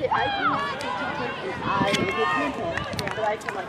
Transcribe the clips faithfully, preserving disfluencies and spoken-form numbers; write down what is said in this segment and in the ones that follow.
can, I can speak to person. I it depends on, but I can like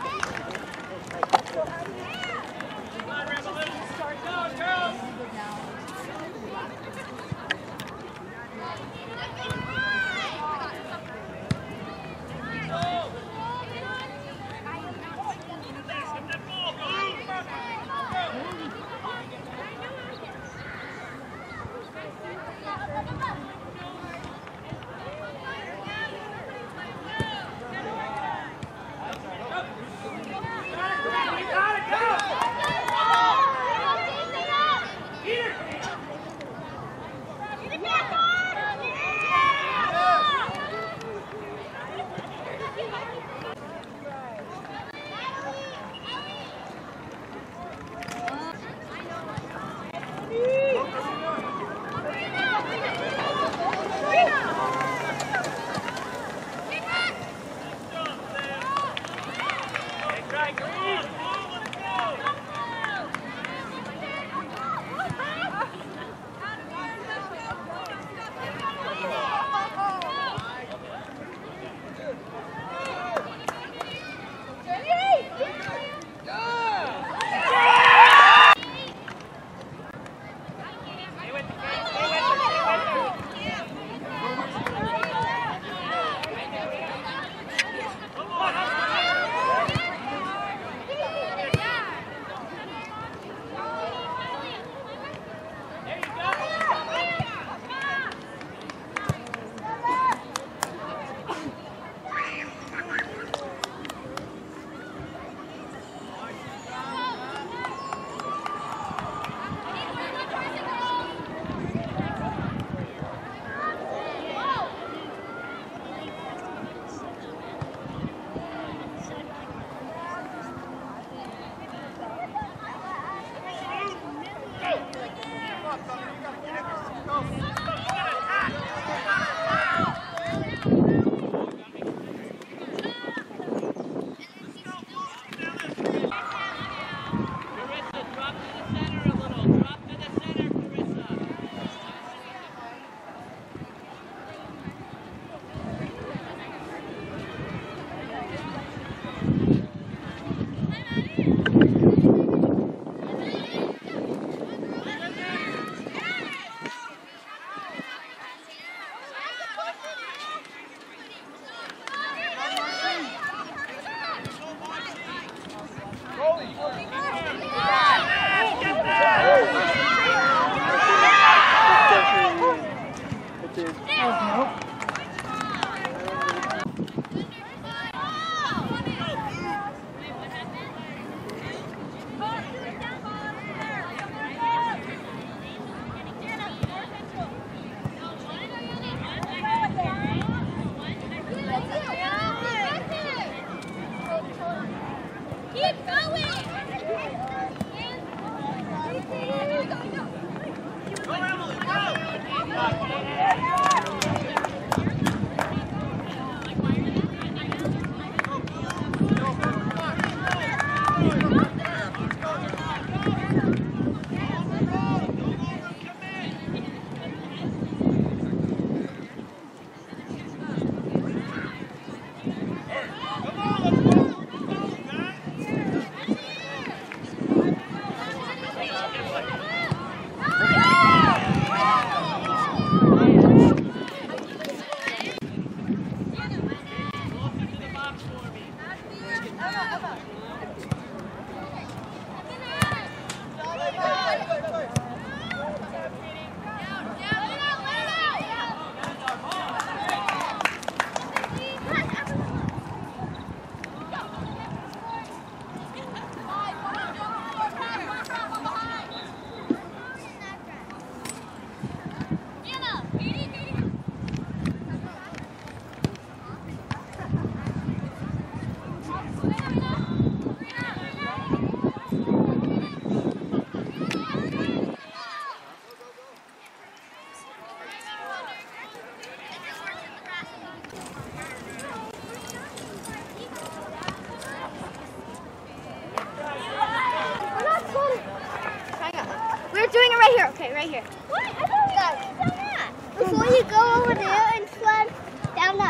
doing it right here. Okay, right here. What? I thought we were doing that. Before you go over there and swim down that big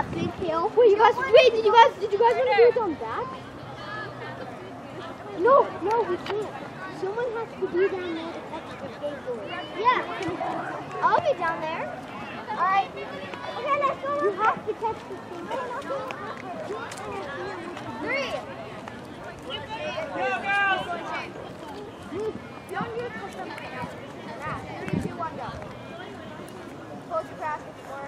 Heel. Wait, you guys, wait, did you guys, did you guys want to do it on back? No, no, we can't. Someone has to be down there to catch the skateboard. Yeah, I'll be down there. All right. Okay, let's go. You have to catch the skateboard. Three. Go, girls. Don't use the something else. Three, two, one, go. Close your pass before.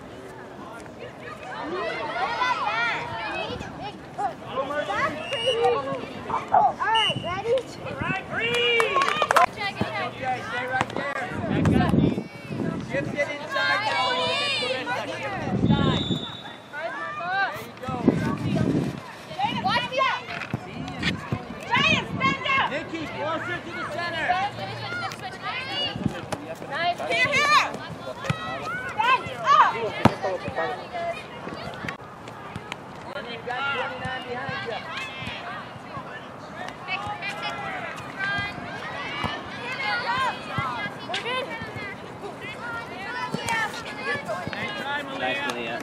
That's crazy. Alright, ready? Alright, breathe! Okay, stay right there. That got me. Shift it inside now a little bit, Clarissa. Shift it inside. There you go. Watch me out. Giant, stand up. Nikki, closer to the center. Nice. Here, here. Stand up. And you've got twenty-nine behind you. Nice, Malia.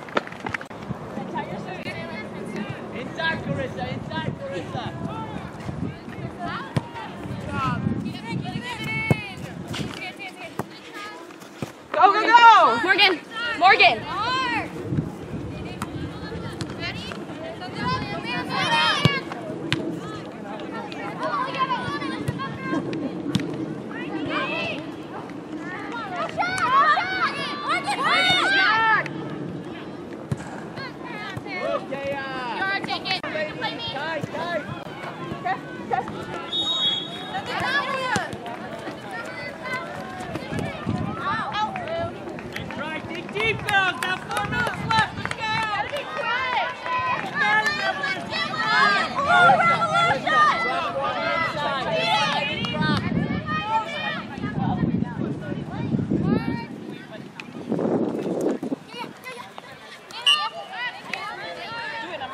Inside, Clarissa. Inside, Clarissa. Go, go, go! Morgan! Morgan! Okay, uh, tight, tight. That's right, dig deep, girls. Now four minutes left. Let's go. Gotta be quick.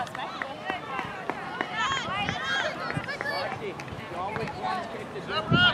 You always want to kick the